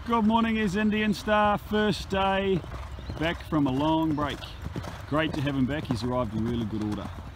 Good morning, is Indian Star. First day back from a long break. Great to have him back. He's arrived in really good order.